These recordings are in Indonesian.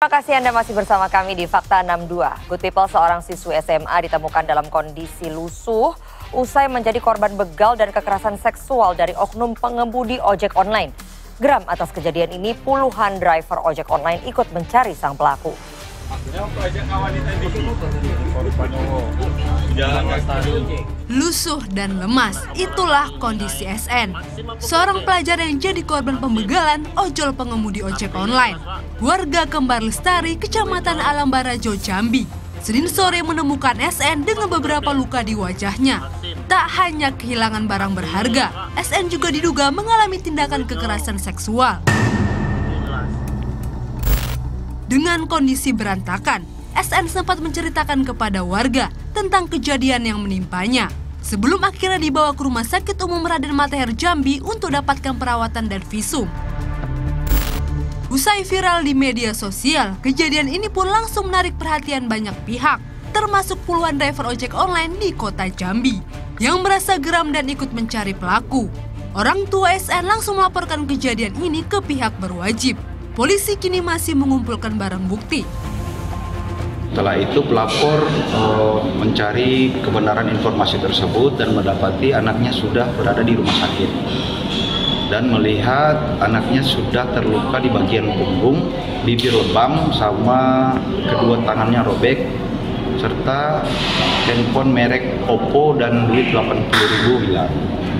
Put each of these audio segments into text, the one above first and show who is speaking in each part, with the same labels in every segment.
Speaker 1: Terima kasih Anda masih bersama kami di Fakta 62. Good People, seorang siswi SMA ditemukan dalam kondisi lusuh usai menjadi korban begal dan kekerasan seksual dari oknum pengemudi ojek online. Geram atas kejadian ini, puluhan driver ojek online ikut mencari sang pelaku.
Speaker 2: Lusuh dan lemas, itulah kondisi SN. Seorang pelajar yang jadi korban pembegalan ojol pengemudi ojek online. Warga Kembar Lestari, Kecamatan Alam Barajo, Jambi, Senin sore menemukan SN dengan beberapa luka di wajahnya. Tak hanya kehilangan barang berharga, SN juga diduga mengalami tindakan kekerasan seksual. Dengan kondisi berantakan, SN sempat menceritakan kepada warga tentang kejadian yang menimpanya. Sebelum akhirnya dibawa ke Rumah Sakit Umum Raden Matahir Jambi untuk dapatkan perawatan dan visum. Usai viral di media sosial, kejadian ini pun langsung menarik perhatian banyak pihak, termasuk puluhan driver ojek online di kota Jambi, yang merasa geram dan ikut mencari pelaku. Orang tua SN langsung melaporkan kejadian ini ke pihak berwajib. Polisi kini masih mengumpulkan barang bukti.
Speaker 3: Setelah itu pelapor mencari kebenaran informasi tersebut dan mendapati anaknya sudah berada di rumah sakit. Dan melihat anaknya sudah terluka di bagian punggung, bibir lebam, sama kedua tangannya robek, serta handphone merek Oppo dan duit 80.000 hilang.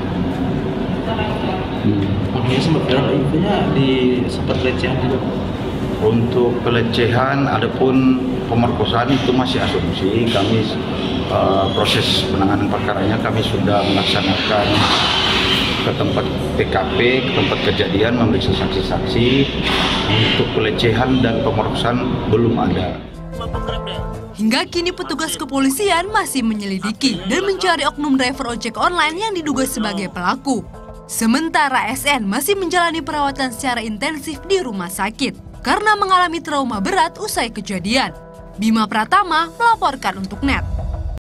Speaker 4: Infonya di sempat pelecehan juga.
Speaker 3: Untuk pelecehan, adapun pemerkosaan itu masih asumsi. Kami proses penanganan perkaranya kami sudah melaksanakan ke tempat TKP, ke tempat kejadian, memeriksa saksi-saksi. Untuk pelecehan dan pemerkosaan belum ada.
Speaker 2: Hingga kini petugas kepolisian masih menyelidiki dan mencari oknum driver ojek online yang diduga sebagai pelaku. Sementara SN masih menjalani perawatan secara intensif di rumah sakit karena mengalami trauma berat usai kejadian. Bima Pratama melaporkan untuk NET.